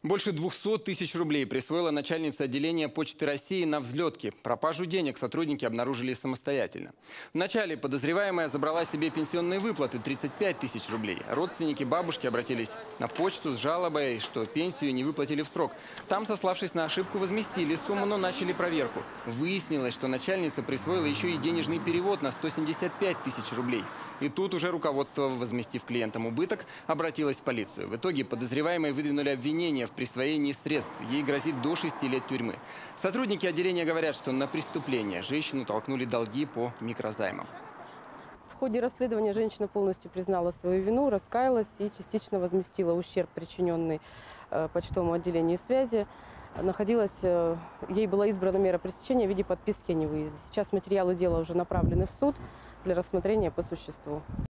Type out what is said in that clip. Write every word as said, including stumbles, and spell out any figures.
Больше двухсот тысяч рублей присвоила начальница отделения Почты России на взлетке. Пропажу денег сотрудники обнаружили самостоятельно. Вначале подозреваемая забрала себе пенсионные выплаты – тридцать пять тысяч рублей. Родственники бабушки обратились на почту с жалобой, что пенсию не выплатили в срок. Там, сославшись на ошибку, возместили сумму, но начали проверку. Выяснилось, что начальница присвоила еще и денежный перевод на сто семьдесят пять тысяч рублей. И тут уже руководство, возместив клиентам убыток, обратилось в полицию. В итоге подозреваемые выдвинули обвинение в присвоении средств. Ей грозит до шести лет тюрьмы. Сотрудники отделения говорят, что на преступление женщину толкнули долги по микрозаймам. В ходе расследования женщина полностью признала свою вину, раскаялась и частично возместила ущерб, причиненный э, почтовому отделению связи. Находилась, э, ей была избрана мера пресечения в виде подписки о невыезде. Сейчас материалы дела уже направлены в суд для рассмотрения по существу.